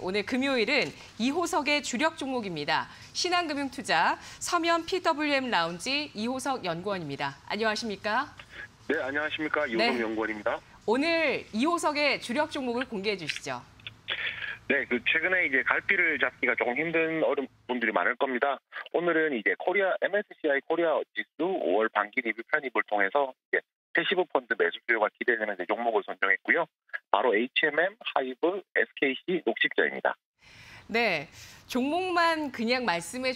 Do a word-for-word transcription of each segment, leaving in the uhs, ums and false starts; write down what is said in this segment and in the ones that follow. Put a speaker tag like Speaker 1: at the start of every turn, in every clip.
Speaker 1: 오늘 금요일은 이호석의 주력 종목입니다. 신한금융투자 서면 피더블유엠 라운지 이호석 연구원입니다. 안녕하십니까?
Speaker 2: 네, 안녕하십니까? 이호석
Speaker 1: 네.
Speaker 2: 연구원입니다.
Speaker 1: 오늘 이호석의 주력 종목을 공개해 주시죠.
Speaker 2: 네, 그 최근에 이제 갈피를 잡기가 조금 힘든 어른 분들이 많을 겁니다. 오늘은 이제 코리아 엠에스시아이 코리아 지수 오월 반기 리뷰 편입을 통해서 이제 패시브 펀드 매수 수요가 기대되는 종목을 선정했고요. 바로 에이치엠엠, 하이브, 에스케이씨, 녹십자입니다.
Speaker 1: 네, 종목만 그냥 말씀해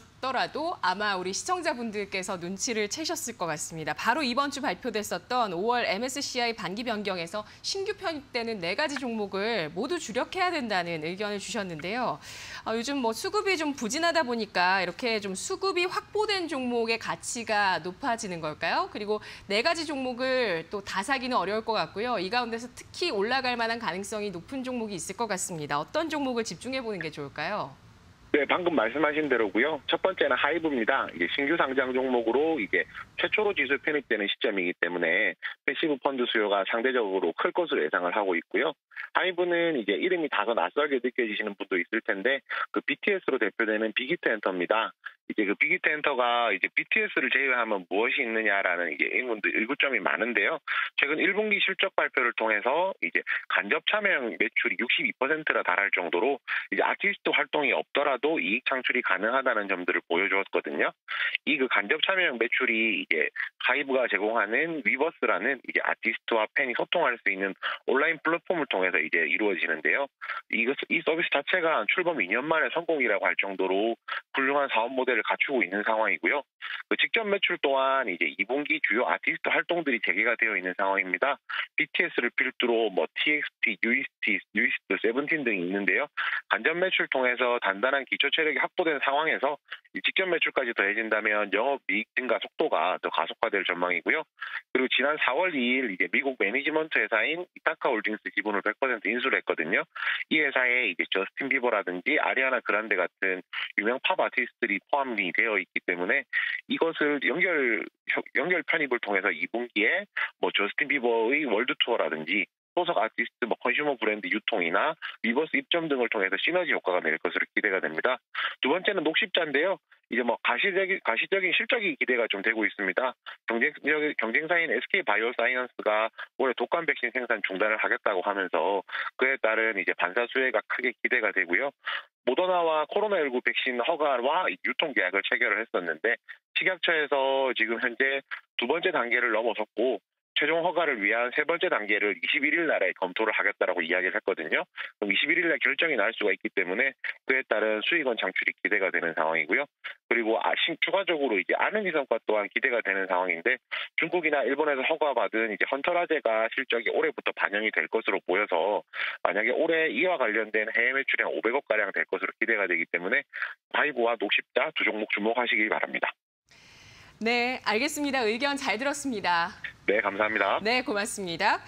Speaker 1: 주셨더라도 아마 우리 시청자분들께서 눈치를 채셨을 것 같습니다. 바로 이번 주 발표됐었던 오월 엠에스시아이 반기 변경에서 신규 편입되는 네 가지 종목을 모두 주력해야 된다는 의견을 주셨는데요. 어, 요즘 뭐 수급이 좀 부진하다 보니까 이렇게 좀 수급이 확보된 종목의 가치가 높아지는 걸까요? 그리고 네 가지 종목을 또 다 사기는 어려울 것 같고요. 이 가운데서 특히 올라갈 만한 가능성이 높은 종목이 있을 것 같습니다. 어떤 종목을 집중해 보는 게 좋을까요?
Speaker 2: 네, 방금 말씀하신 대로고요. 첫 번째는 하이브입니다. 이게 신규 상장 종목으로 이게 최초로 지수에 편입되는 시점이기 때문에 패시브 펀드 수요가 상대적으로 클 것으로 예상을 하고 있고요. 하이브는 이제 이름이 다소 낯설게 느껴지시는 분도 있을 텐데 그 비티에스로 대표되는 빅히트 엔터입니다. 이제 그 빅히트 엔터가 이제 비티에스를 제외하면 무엇이 있느냐라는 이게 의문들, 의구점이 많은데요. 최근 일 분기 실적 발표를 통해서 이제 간접 참여형 매출이 육십이 퍼센트나 달할 정도로 이제 아티스트 활동이 없더라도 이익 창출이 가능하다는 점들을 보여주었거든요. 이 그 간접 참여형 매출이 이제 하이브가 제공하는 위버스라는 이제 아티스트와 팬이 소통할 수 있는 온라인 플랫폼을 통해서 이제 이루어지는데요. 이것 이 서비스 자체가 출범 이 년 만에 성공이라고 할 정도로 훌륭한 사업 모델 을 갖추고 있는 상황이고요. 그 직접 매출 또한 이제 이 분기 주요 아티스트 활동들이 재개가 되어 있는 상황입니다. 비티에스를 필두로 뭐 티엑스티, 유이스티, 유이스트, 세븐틴 등이 있는데요. 간접 매출 통해서 단단한 기초 체력이 확보된 상황에서 이 직접 매출까지 더해진다면 영업이익 증가 속도가 더 가속화될 전망이고요. 그리고 지난 사월 이일 이제 미국 매니지먼트 회사인 이타카 홀딩스 지분을 백 퍼센트 인수를 했거든요. 이 회사에 이제 저스틴 비버라든지 아리아나 그란데 같은 유명 팝 아티스트들이 포함이 되어 있기 때문에 이것을 연결 연결 편입을 통해서 이 분기에 뭐 저스틴 비버의 월드 투어라든지 소속 아티스트, 뭐 컨슈머 브랜드 유통이나 위버스 입점 등을 통해서 시너지 효과가 낼 것으로 기대가 됩니다. 두 번째는 녹십자인데요. 이제 뭐 가시적인 가시적인 실적이 기대가 좀 되고 있습니다. 경쟁 경쟁사인 에스케이 바이오사이언스가 올해 독감 백신 생산 중단을 하겠다고 하면서 그에 따른 이제 반사 수혜가 크게 기대가 되고요. 모더나와 코로나십구 백신 허가와 유통 계약을 체결을 했었는데 식약처에서 지금 현재 두 번째 단계를 넘어섰고 최종 허가를 위한 세 번째 단계를 이십일일 날에 검토를 하겠다라고 이야기를 했거든요. 그럼 이십일일 날 결정이 날 수가 있기 때문에 그에 따른 수익원 창출이 기대가 되는 상황이고요. 그리고 아신 추가적으로 이제 아능기성과 또한 기대가 되는 상황인데 중국이나 일본에서 허가받은 이제 헌터라제가 실적이 올해부터 반영이 될 것으로 보여서 만약에 올해 이와 관련된 해외 매출이 한 오백억 가량 될 것으로 기대가 되기 때문에 하이브와 녹십자 두 종목 주목하시기 바랍니다.
Speaker 1: 네, 알겠습니다. 의견 잘 들었습니다.
Speaker 2: 네, 감사합니다.
Speaker 1: 네, 고맙습니다.